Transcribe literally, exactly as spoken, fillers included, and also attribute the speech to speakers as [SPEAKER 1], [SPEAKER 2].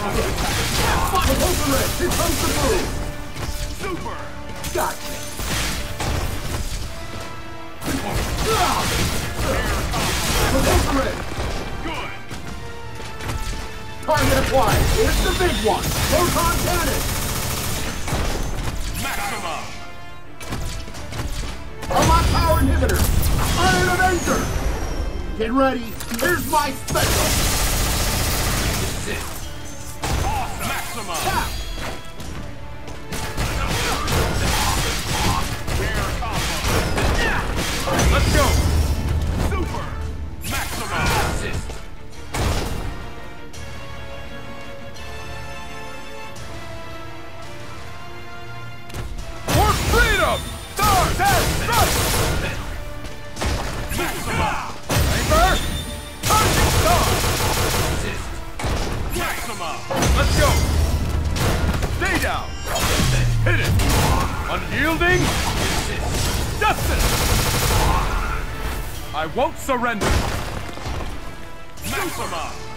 [SPEAKER 1] Overboard! Here comes the move!
[SPEAKER 2] Super!
[SPEAKER 1] Gotcha! Overboard!
[SPEAKER 2] Good!
[SPEAKER 1] Target acquired! Here's the big one! Proton cannon!
[SPEAKER 2] Maxima!
[SPEAKER 1] Unlock power inhibitor! Iron Avenger! Get ready! Here's my special!
[SPEAKER 2] Awesome! Maxima!
[SPEAKER 1] Tap!
[SPEAKER 2] Air combo! Let's go! Super! Maxima! Assist! For freedom! Stars and stripes! Maxima! Rainbow! Charging star! Assist! Maxima! Let's go! Stay down! Hit it! Unyielding! Justice! I won't surrender! Maxima!